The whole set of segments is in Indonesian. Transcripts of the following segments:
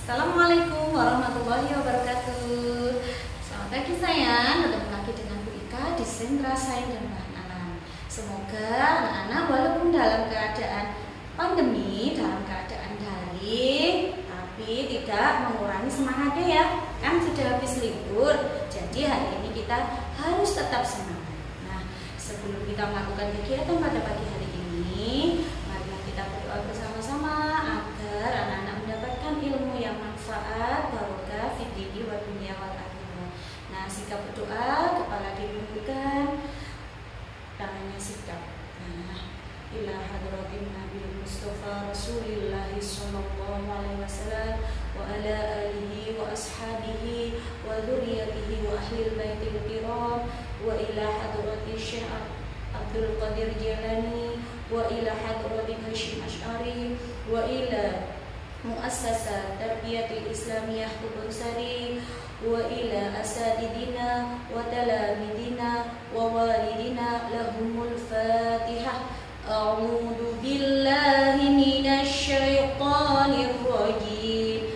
Assalamualaikum warahmatullahi wabarakatuh. Selamat pagi sayang, ketemu lagi dengan Bu Ika di Sentra Sains dan Bahan Alam. Semoga anak-anak walaupun dalam keadaan pandemi, dalam keadaan daring, tapi tidak mengurangi semangatnya ya. Kan sudah habis libur, jadi hari ini kita harus tetap semangat. Nah, sebelum kita melakukan kegiatan pada pagi hari ini, marilah kita berdoa bersama-sama agar anak-anak mendapatkan ilmu yang manfaat, barokah fid dini wa dunya wal akhirah. Nah, sikap berdoa, kepala ditundukkan, tangannya sikap. Nah, ila hadratin Nabi Mustafa Rasulillah sallallahu alaihi wasallam wa ala alihi wa ashabihi wa dzurriyyatihi wa ahlil baitil kiram wa ila hadrati Syekh Abdul Qadir Jilani wa ila hadrati Hasyim Asy'ari wa ila Muassasah Tarbiyatul Islamiyah Kebun Sari wa ila asadidina wa talamidina wa walidina lahumul Fatihah. A'udzu billahi minasy syaithanir rajim.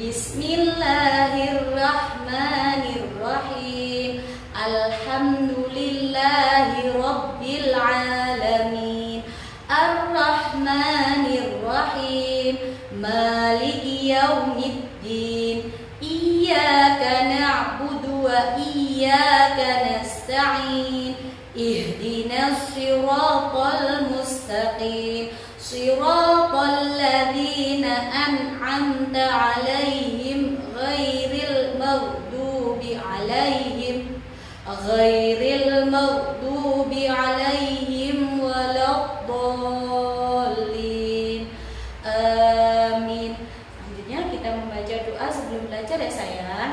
Bismillahirrahmanirrahim. Alhamdulillahi rabbil alamin. Ar-Rahmanir Rahim. Maliki yaumiddin. Iyyaka na'budu wa iyyaka nasta'in. Ihdinas siratal mustaqim. Siratal ladzina an'amta 'alaihim ghairil maghdubi 'alaihim waladdallin. Amin. Selanjutnya kita membaca doa sebelum belajar ya sayang.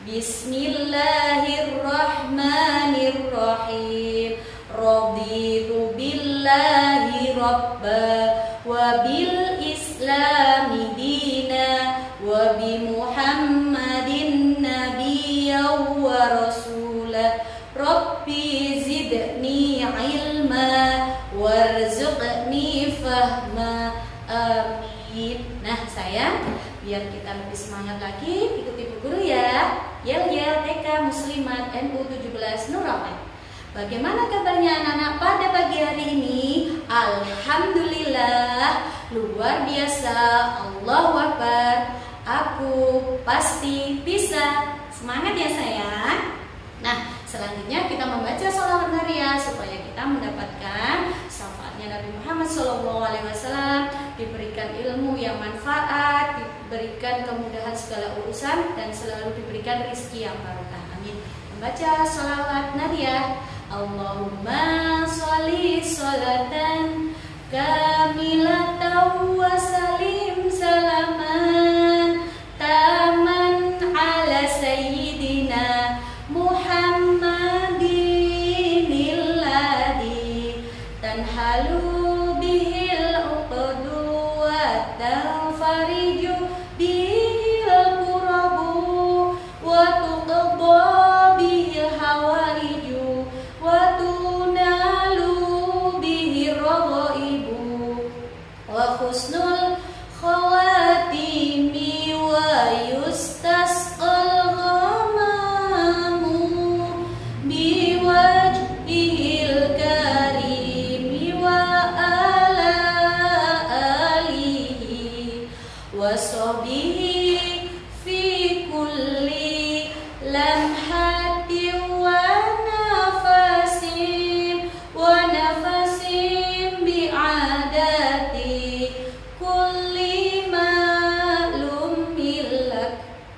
Bismillahirrahmanirrahim. Raditu billahi rabba wa bil islami dina wa bi Muhammadin nabiyyan wa rasulah. Rabbi zidni ilma warzuqni fahma. Amin. Nah sayang, biar kita lebih semangat lagi, ikuti Bu Guru ya. Yel-yel TK Muslimat NU 17 Nur Rahmat. Bagaimana kabarnya anak-anak pada pagi hari ini? Alhamdulillah, luar biasa. Allahu Akbar. Aku pasti bisa. Semangat ya sayang. Nah, selanjutnya kita membaca sholawat Naria supaya kita mendapatkan syafaatnya Nabi Muhammad SAW, diberikan ilmu yang manfaat, diberikan kemudahan segala urusan, dan selalu diberikan rezeki yang barokah. Amin. Membaca sholawat Naria. Allahumma sholli sholatan kamilatan wa salim salaman taman ala sayyidina Muhammadin alladhi tanhalu bihil uqdu wa tanfariju bihil kurabu wa tuqadda bihil hawaiju wa tunalu bihir raghaibu wa husnul khawatimi wa yustasqal ghamamu biwajhil karimi wa ala alihi wa sahbihi fi kulli lamhatin wa nafasin bi'adati kulli ma'lum lak.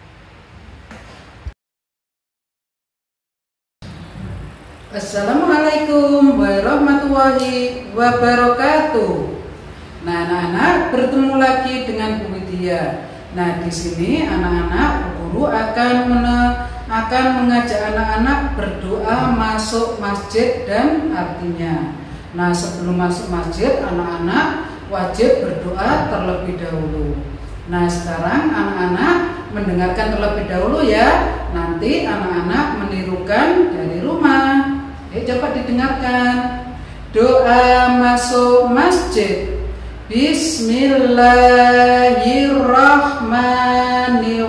Assalamualaikum warahmatullahi wabarakatuh. Nah, anak-anak bertemu lagi dengan Bu Widya. Nah, di sini anak-anak guru akan mengajak anak-anak berdoa masuk masjid dan artinya. Nah, sebelum masuk masjid, anak-anak wajib berdoa terlebih dahulu. Nah, sekarang anak-anak mendengarkan terlebih dahulu ya. Nanti anak-anak menirukan dari rumah. Coba didengarkan. Doa masuk masjid. Bismillahirrahmanirrahim.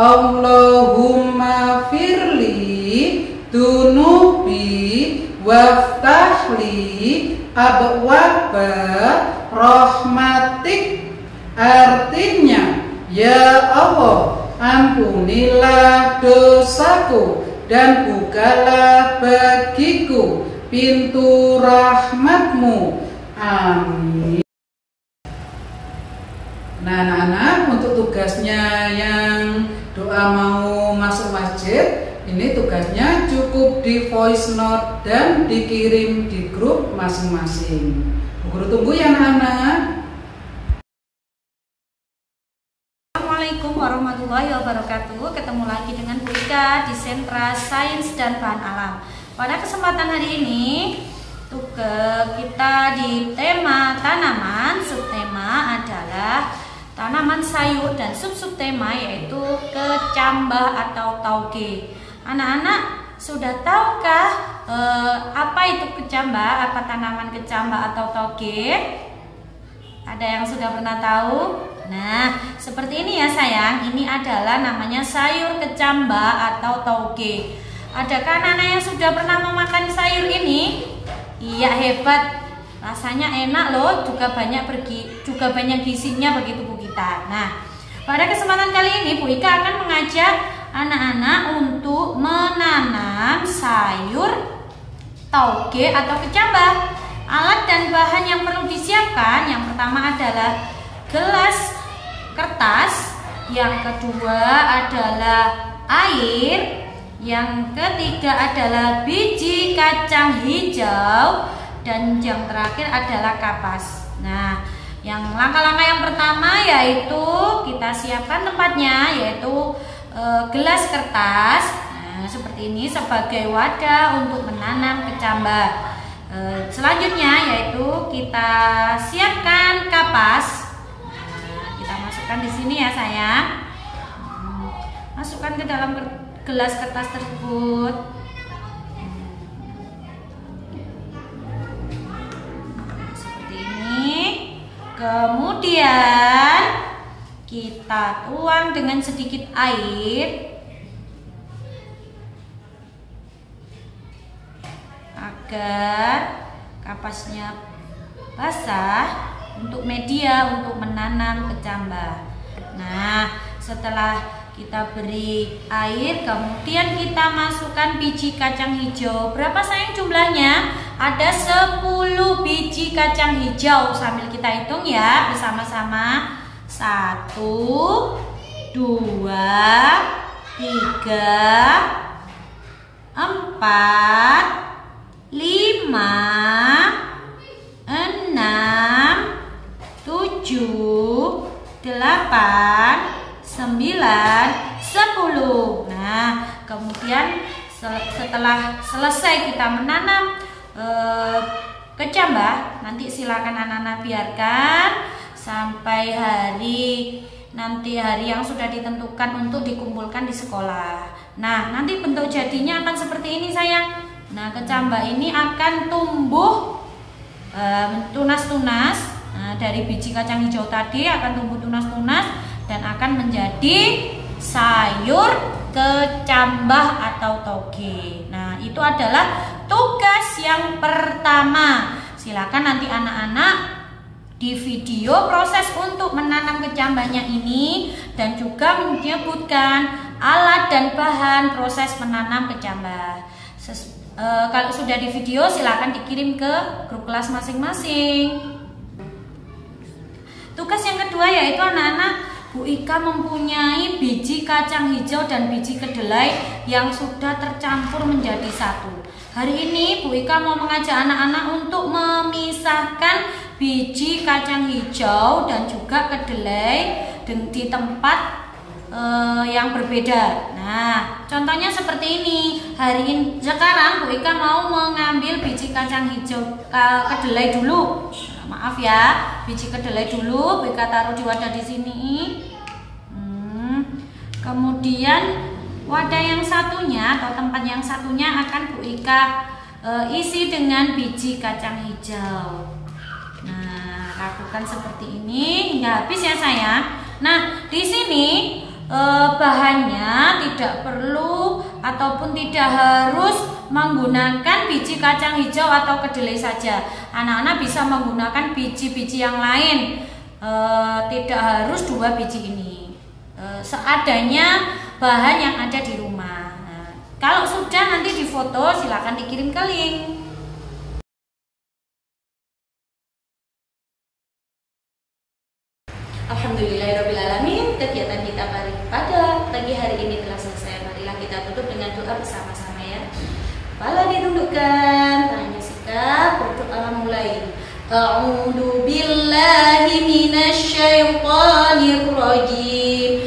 Allahumma firli dunubi waftahli abwaba rahmatik. Artinya, ya Allah, ampunilah dosaku dan bukalah bagiku pintu rahmatmu. Amin. Nah, anak-anak, untuk tugasnya yang doa mau masuk masjid, ini tugasnya cukup di voice note dan dikirim di grup masing-masing. Bu Guru tunggu ya anak-anak. Assalamualaikum warahmatullahi wabarakatuh. Ketemu lagi dengan Bu Ika di Sentra Sains dan Bahan Alam. Pada kesempatan hari ini kita di tema tanaman. Subtema adalah tanaman sayur dan sub-subtema yaitu kecambah atau tauge. Anak-anak sudah tahukah apa itu kecambah? Apa tanaman kecambah atau tauge? Ada yang sudah pernah tahu? Nah, seperti ini ya sayang. Ini adalah namanya sayur kecambah atau tauge. Adakah anak-anak yang sudah pernah memakan sayur ini? Iya, hebat. Rasanya enak loh, juga banyak gizinya bagi tubuh kita. Nah, pada kesempatan kali ini Bu Ika akan mengajak anak-anak untuk menanam sayur tauge atau kecambah. Alat dan bahan yang perlu disiapkan, yang pertama adalah gelas kertas, yang kedua adalah air, yang ketiga adalah biji kacang hijau, dan yang terakhir adalah kapas. Nah, yang langkah-langkah yang pertama yaitu kita siapkan tempatnya, yaitu gelas kertas. Nah, seperti ini sebagai wadah untuk menanam kecambah. Selanjutnya yaitu kita siapkan kapas. Nah, kita masukkan di sini ya sayang. Masukkan ke dalam gelas kertas tersebut. Kemudian kita tuang dengan sedikit air agar kapasnya basah untuk media untuk menanam kecambah. Nah, setelah kita beri air, kemudian kita masukkan biji kacang hijau. Berapa sayang jumlahnya? Ada 10 biji kacang hijau. Sambil kita hitung ya bersama-sama. 1, 2, 3, 4, 5, 6, 7, 8, 9, 10. Nah, kemudian setelah selesai kita menanam kecambah, nanti silakan anak-anak biarkan sampai hari yang sudah ditentukan untuk dikumpulkan di sekolah. Nah, nanti bentuk jadinya akan seperti ini sayang. Nah, kecambah ini akan tumbuh tunas-tunas. Nah, dari biji kacang hijau tadi akan tumbuh tunas-tunas dan akan menjadi sayur kecambah atau tauge. Nah, itu adalah tugas yang pertama. Silakan nanti anak-anak di video proses untuk menanam kecambahnya ini dan juga menyebutkan alat dan bahan proses menanam kecambah. Kalau sudah di video silakan dikirim ke grup kelas masing-masing. Tugas yang kedua yaitu anak-anak, Bu Ika mempunyai biji kacang hijau dan biji kedelai yang sudah tercampur menjadi satu. Hari ini Bu Ika mau mengajak anak-anak untuk memisahkan biji kacang hijau dan juga kedelai di tempat yang berbeda. Nah, contohnya seperti ini. Sekarang Bu Ika mau mengambil biji kacang hijau kedelai dulu. Maaf ya, biji kedelai dulu Bu Ika taruh di wadah di sini. Kemudian wadah yang satunya atau tempat yang satunya akan Bu Ika isi dengan biji kacang hijau. Nah, lakukan seperti ini hingga habis ya sayang. Nah, di sini bahannya tidak perlu ataupun tidak harus menggunakan biji kacang hijau atau kedelai saja. Anak-anak bisa menggunakan biji-biji yang lain, tidak harus 2 biji ini. Seadanya bahan yang ada di rumah. Nah, kalau sudah nanti difoto, silakan dikirim ke link. Alhamdulillahirrabbilalamin, kegiatan kita pada pagi hari ini telah selesai. Marilah kita tutup dengan doa bersama-sama ya. Kepala ditundukkan, tangannya sikap, berdoa mulai. A'udzu billahi minasyaitonir rajim.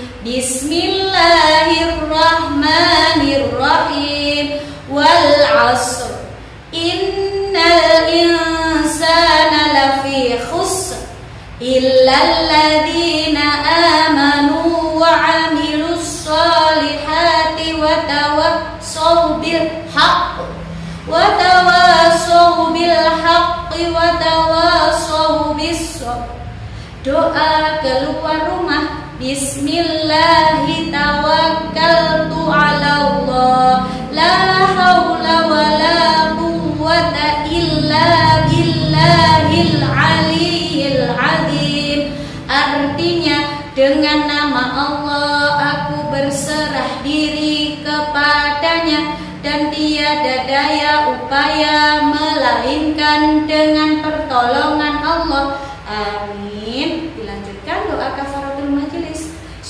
Bismillahirrahmanirrahim. Wal 'ashr. Innal insana lafi khusr. Illal ladzina amanu wa 'amilus sholihati wa tawassaw bil haqq wa tawassaw bil haqqi wa tawassaw bis sabr. Doa keluar rumah. Bismillahi tawakkaltu 'ala Allah, la haula wala quwwata illa billahil aliyyil azim. Artinya, dengan nama Allah aku berserah diri kepadanya dan tiada daya upaya melainkan dengan pertolongan Allah. Amin. Dilanjutkan doa kafaratul majelis.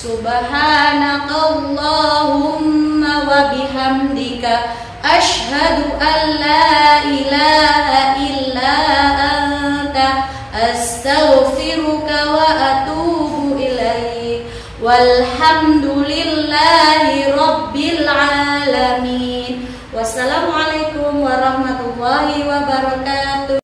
Subhanakallahumma wa bihamdika asyhadu an la ilaha illa anta astaghfiruka wa atubu ilaik. Walhamdulillahi rabbil alamin. Wassalamualaikum warahmatullahi wabarakatuh.